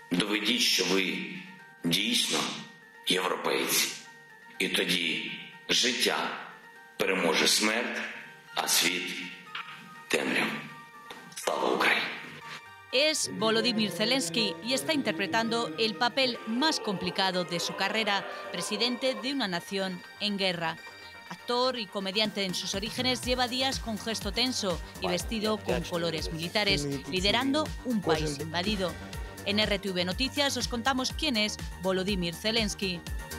Доведіть, що ви дійсно європейці. І тоді життя переможе смерть, а світ – темряву. Слава Україні! Es Volodymyr Zelensky y está interpretando el papel más complicado de su carrera, presidente de una nación en guerra. Actor y comediante en sus orígenes, lleva días con gesto tenso y vestido con colores militares, liderando un país invadido. En RTV Noticias os contamos quién es Volodymyr Zelensky.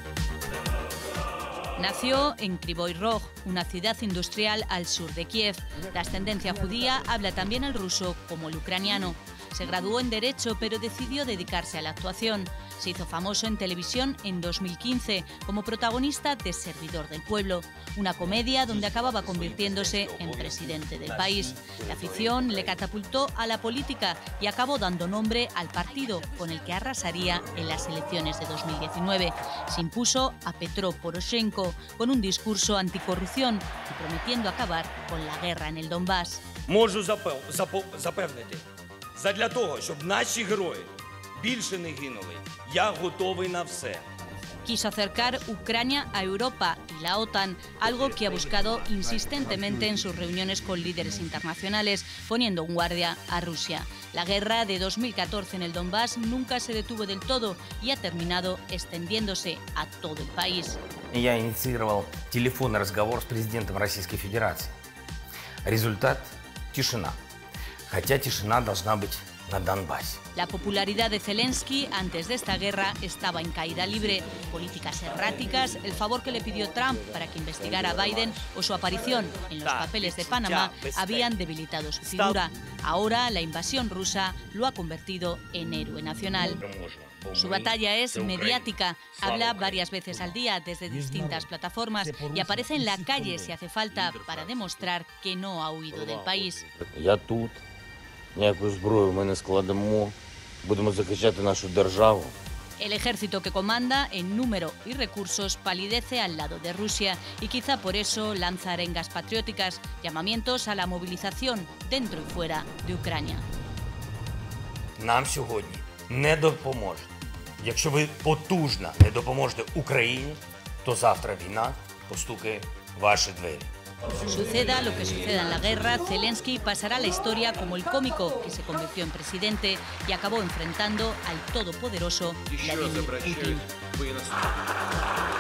Nació en Kryvyi Rog, una ciudad industrial al sur de Kiev. De ascendencia judía, habla también el ruso como el ucraniano. Se graduó en Derecho, pero decidió dedicarse a la actuación. Se hizo famoso en televisión en 2015 como protagonista de Servidor del Pueblo, una comedia donde acababa convirtiéndose en presidente del país. La afición le catapultó a la política y acabó dando nombre al partido con el que arrasaría en las elecciones de 2019. Se impuso a Petro Poroshenko con un discurso anticorrupción y prometiendo acabar con la guerra en el Donbass. Можу запевнити, задля того, щоб наші герої більше не гинули, я готовий на все. Quiso acercar Ucrania a Europa y la OTAN, algo que ha buscado insistentemente en sus reuniones con líderes internacionales, poniendo en guardia a Rusia. La guerra de 2014 en el Donbass nunca se detuvo del todo y ha terminado extendiéndose a todo el país. Я инициировал телефонный разговор с президентом Российской Федерации. Результат – тишина. Хотя тишина должна быть на Донбассе. La popularidad de Zelensky antes de esta guerra estaba en caída libre. Políticas erráticas, el favor que le pidió Trump para que investigara a Biden o su aparición en los papeles de Panamá habían debilitado su figura. Ahora la invasión rusa lo ha convertido en héroe nacional. Su batalla es mediática, habla varias veces al día desde distintas plataformas y aparece en la calle si hace falta para demostrar que no ha huido del país. Я тут, ніяку зброю ми не складемо, будемо захищати нашу державу. El ejército que comanda en número y recursos palidece al lado de Rusia y quizá por eso lanza arengas patrióticas, llamamientos a la movilización dentro y fuera de Ucrania. Нам сьогодні не допоможете. Якщо ви потужно не допоможете Україні, то завтра війна постукає в ваші двері. Suceda lo que suceda en la guerra, Zelensky pasará a la historia como el cómico que se convirtió en presidente y acabó enfrentando al todopoderoso Vladimir Putin.